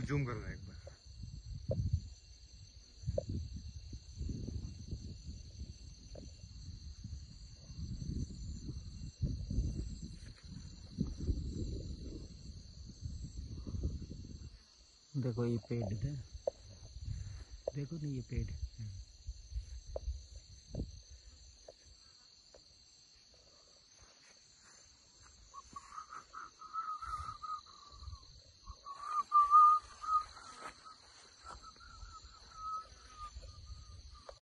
Zoom करो एक बार। देखो ये पेड़ है, देखो ना ये पेड़।